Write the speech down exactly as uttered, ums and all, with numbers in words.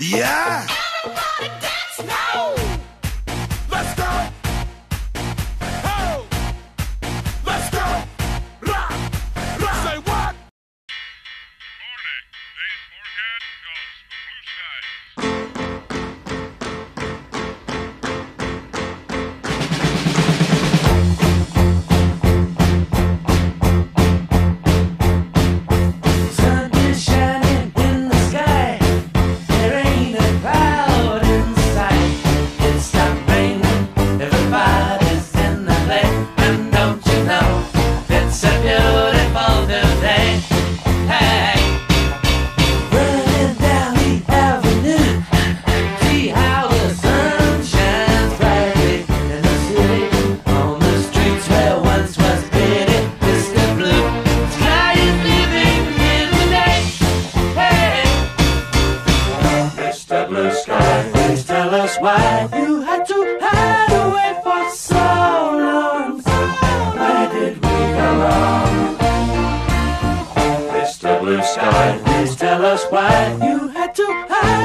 Yeah! Everybody dance now! Let's go! Oh! Let's go! Rock! Rock! Say what? Morning. Today's forecast calls for blue skies. Sun is shining in the sky. There ain't a cloud in sight. It stopped raining. Everybody's in the lake. And don't you know it's a beautiful new day? Hey, running down the avenue. See how the sun shines brightly in the city. On the streets where once was pity, Mister Blue Sky is living in the day. Hey, Mister Blue Sky, please tell us why you had to hide away for so long. Where did we go wrong? Mister Blue Sky, please tell us why you had to hide